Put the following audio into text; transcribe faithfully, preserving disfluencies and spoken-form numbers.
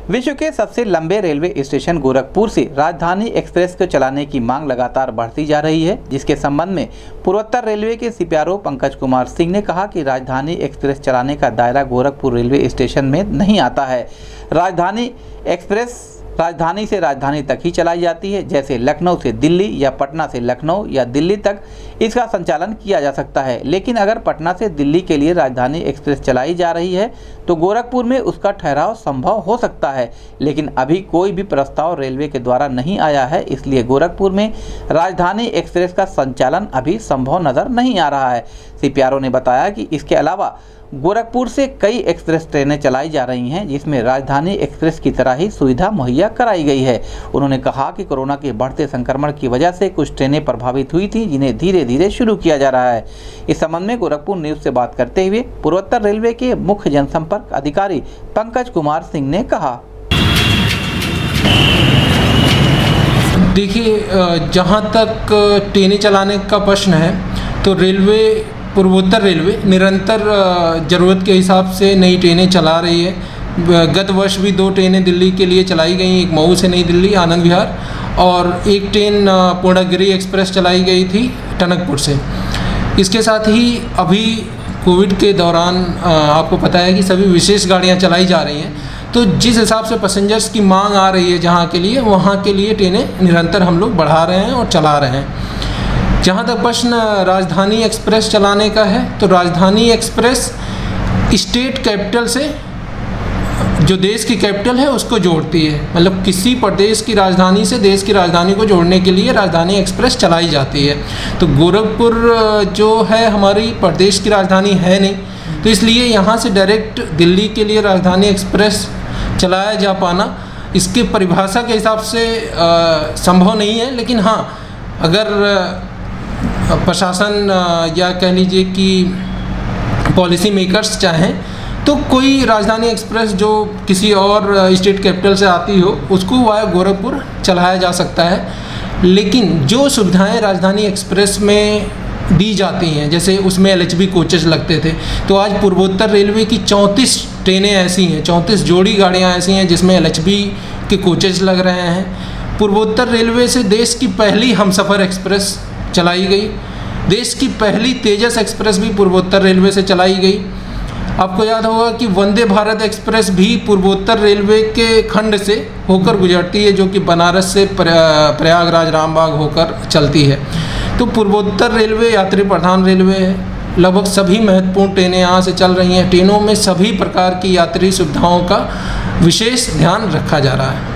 विश्व के सबसे लंबे रेलवे स्टेशन गोरखपुर से राजधानी एक्सप्रेस को चलाने की मांग लगातार बढ़ती जा रही है, जिसके संबंध में पूर्वोत्तर रेलवे के सीपीआरओ पंकज कुमार सिंह ने कहा कि राजधानी एक्सप्रेस चलाने का दायरा गोरखपुर रेलवे स्टेशन में नहीं आता है। राजधानी एक्सप्रेस राजधानी से राजधानी तक ही चलाई जाती है, जैसे लखनऊ से दिल्ली या पटना से लखनऊ या दिल्ली तक इसका संचालन किया जा सकता है। लेकिन अगर पटना से दिल्ली के लिए राजधानी एक्सप्रेस चलाई जा रही है तो गोरखपुर में उसका ठहराव संभव हो सकता है, लेकिन अभी कोई भी प्रस्ताव रेलवे के द्वारा नहीं आया है, इसलिए गोरखपुर में राजधानी एक्सप्रेस का संचालन अभी संभव नज़र नहीं आ रहा है। सीपीआरओ ने बताया कि इसके अलावा गोरखपुर से कई एक्सप्रेस ट्रेनें चलाई जा रही हैं, जिसमें राजधानी एक्सप्रेस की तरह ही सुविधा मुहैया कराई गई है। उन्होंने कहा कि कोरोना के बढ़ते संक्रमण की वजह से कुछ ट्रेनें प्रभावित हुई थी, जिन्हें धीरे धीरे शुरू किया जा रहा है। इस संबंध में गोरखपुर न्यूज से बात करते हुए पूर्वोत्तर रेलवे के मुख्य जनसंपर्क अधिकारी पंकज कुमार सिंह ने कहा, देखिए, जहाँ तक ट्रेनें चलाने का प्रश्न है तो रेलवे पूर्वोत्तर रेलवे निरंतर ज़रूरत के हिसाब से नई ट्रेनें चला रही है। गत वर्ष भी दो ट्रेनें दिल्ली के लिए चलाई गई, एक मऊ से नई दिल्ली आनंद विहार, और एक ट्रेन पूर्णागिरि एक्सप्रेस चलाई गई थी टनकपुर से। इसके साथ ही अभी कोविड के दौरान आपको पता है कि सभी विशेष गाड़ियां चलाई जा रही हैं, तो जिस हिसाब से पैसेंजर्स की मांग आ रही है जहाँ के लिए, वहाँ के लिए ट्रेनें निरंतर हम लोग बढ़ा रहे हैं और चला रहे हैं। जहाँ तक प्रश्न राजधानी एक्सप्रेस चलाने का है, तो राजधानी एक्सप्रेस स्टेट कैपिटल से जो देश की कैपिटल है उसको जोड़ती है, मतलब किसी प्रदेश की राजधानी से देश की राजधानी को जोड़ने के लिए राजधानी एक्सप्रेस चलाई जाती है। तो गोरखपुर जो है हमारी प्रदेश की राजधानी है नहीं, तो इसलिए यहाँ से डायरेक्ट दिल्ली के लिए राजधानी एक्सप्रेस चलाया जा पाना इसके परिभाषा के हिसाब से संभव नहीं है। लेकिन हाँ, अगर प्रशासन या कह लीजिए कि पॉलिसी मेकर्स चाहें तो कोई राजधानी एक्सप्रेस जो किसी और स्टेट कैपिटल से आती हो उसको वाया गोरखपुर चलाया जा सकता है। लेकिन जो सुविधाएं राजधानी एक्सप्रेस में दी जाती हैं, जैसे उसमें एलएचबी कोचेस लगते थे, तो आज पूर्वोत्तर रेलवे की चौंतीस ट्रेनें ऐसी हैं, चौंतीस जोड़ी गाड़ियाँ ऐसी हैं जिसमें एलएचबी के कोचेस लग रहे हैं। पूर्वोत्तर रेलवे से देश की पहली हमसफ़र एक्सप्रेस चलाई गई, देश की पहली तेजस एक्सप्रेस भी पूर्वोत्तर रेलवे से चलाई गई। आपको याद होगा कि वंदे भारत एक्सप्रेस भी पूर्वोत्तर रेलवे के खंड से होकर गुजरती है, जो कि बनारस से प्रयागराज रामबाग होकर चलती है। तो पूर्वोत्तर रेलवे यात्री प्रधान रेलवे है, लगभग सभी महत्वपूर्ण ट्रेनें यहाँ से चल रही हैं। ट्रेनों में सभी प्रकार की यात्री सुविधाओं का विशेष ध्यान रखा जा रहा है।